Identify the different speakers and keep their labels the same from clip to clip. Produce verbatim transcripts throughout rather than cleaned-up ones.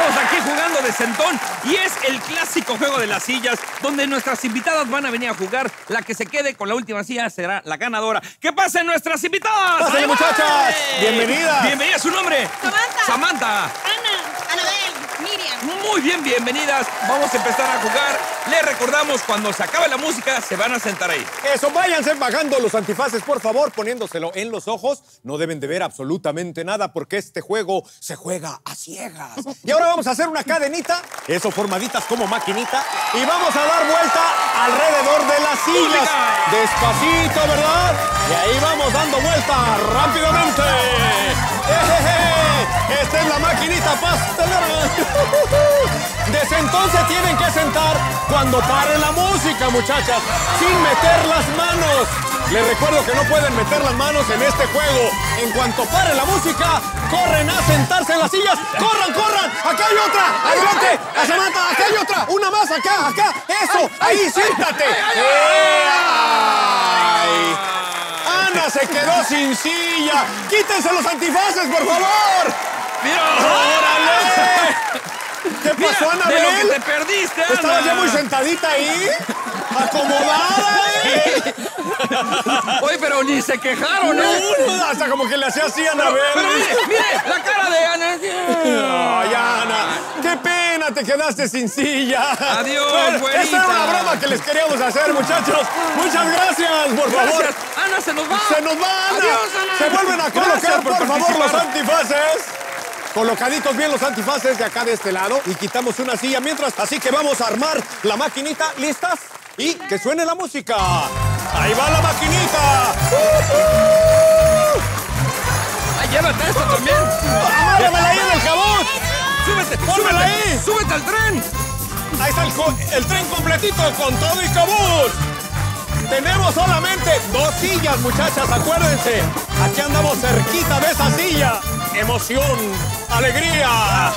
Speaker 1: Estamos aquí jugando de sentón y es el clásico juego de las sillas donde nuestras invitadas van a venir a jugar. La que se quede con la última silla será la ganadora. ¿Qué pasa, nuestras invitadas?
Speaker 2: ¡Pásale, muchachas! ¡Bienvenidas!
Speaker 1: Bienvenida, ¿su nombre?
Speaker 3: Samantha.
Speaker 1: Samantha.
Speaker 3: Ana. Anabel. Miriam.
Speaker 1: Muy bien, bienvenidas. Vamos a empezar a jugar. Les recordamos, cuando se acabe la música, se van a sentar ahí.
Speaker 2: Eso, váyanse bajando los antifaces, por favor, poniéndoselo en los ojos. No deben de ver absolutamente nada porque este juego se juega a ciegas. Y ahora vamos a hacer una cadenita, eso formaditas como maquinita, y vamos a dar vuelta alrededor de las sillas. Despacito, ¿verdad? Y ahí vamos dando vuelta rápidamente. ¡Ejeje! Esta es la maquinita pastelera. Desde entonces tienen que sentar cuando pare la música, muchachas, sin meter las manos. Les recuerdo que no pueden meter las manos en este juego. En cuanto pare la música, corren a sentarse en las sillas. ¡Corran, corran! ¡Acá hay otra! ¡Adelante! ¡A Samantha! ¡Acá hay otra! ¡Una más acá, acá! ¡Eso! ¡Ahí, siéntate! ¡Ay! ¡Ana se quedó sin silla! ¡Quítense los antifaces, por favor!
Speaker 1: ¡Mira!
Speaker 2: ¡Órale! ¿Qué pasó, Anabel?
Speaker 1: De lo que te perdiste, Ana.
Speaker 2: ¿Estabas ya muy sentadita ahí? ¡Acomodada, eh!
Speaker 1: Oye, pero ni se quejaron, ¿eh?
Speaker 2: No, hasta como que le hacía así a Anabel.
Speaker 1: Pero mire, mire, la cara de Ana.
Speaker 2: Ay, Ana, qué pena, te quedaste sin silla.
Speaker 1: Adiós,
Speaker 2: Bueno,
Speaker 1: güerita.
Speaker 2: esa era una broma que les queríamos hacer, muchachos. Muchas gracias, por favor.
Speaker 1: Gracias. Ana, se nos va.
Speaker 2: Se nos va, Ana.
Speaker 1: Adiós, Ana.
Speaker 2: Se vuelven a colocar,
Speaker 1: Gracias por
Speaker 2: por, favor,
Speaker 1: participar.
Speaker 2: los antifaces. Colocaditos bien los antifaces de acá de este lado y quitamos una silla mientras. Así que vamos a armar la maquinita. ¿Listas? Y que suene la música. ¡Ahí va la maquinita! ¡Uh-huh!
Speaker 1: Ay, llévate esto también.
Speaker 2: ¡Amárramela ahí en el cabot!
Speaker 1: ¡Súbete!
Speaker 2: ¡Pónmela
Speaker 1: ¡Súbete!
Speaker 2: ahí!
Speaker 1: ¡Súbete al tren!
Speaker 2: Ahí está el, el tren completito con todo y cabot. Tenemos solamente dos sillas, muchachas, acuérdense. Aquí andamos cerquita de esa silla. Emoción, alegría.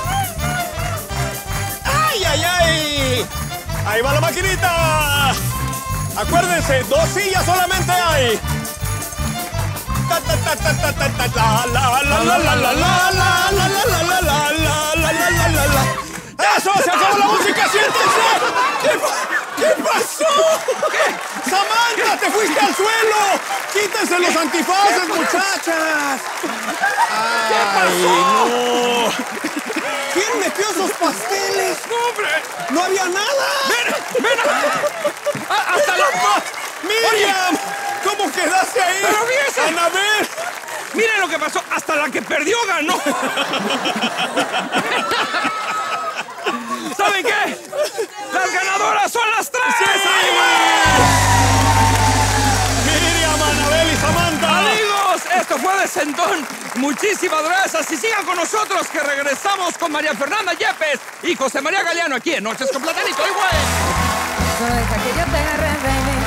Speaker 2: ¡Ay, ay, ay! Ahí va la maquinita. Acuérdense, dos sillas solamente hay. Ta ta ta ta ta ta ta la la la la la la la la la la la la la la la la. ¡Eso! ¡Se acabó la música! ¡Siéntense! ¿Qué, ¿Qué pasó? ¿Qué? ¡Samantha, te fuiste al suelo! ¡Quítense los antifaces, muchachas!
Speaker 1: ¿Qué pasó?
Speaker 2: No. ¿Quién metió esos pasteles?
Speaker 1: ¡No, hombre!
Speaker 2: ¡No había nada!
Speaker 1: ¡Ven! ¡Ven! ¡Ah, ¡hasta la paz!
Speaker 2: ¡Miriam! ¿Cómo quedaste ahí?
Speaker 1: ¡Pero fíjese!
Speaker 2: ¡Anabel!
Speaker 1: Miren lo que pasó. Hasta la que perdió ganó. ¿Saben qué? ¡Las ganadoras son las tres!
Speaker 2: ¡Sí! ¡Miriam, Anabel y Samantha!
Speaker 1: Amigos, esto fue de sentón. Muchísimas gracias y sigan con nosotros que regresamos con María Fernanda Yepes y José María Galeano aquí en Noches con Platanito. ¡Ay, güey!
Speaker 3: Solo deja que yo te agarre, baby.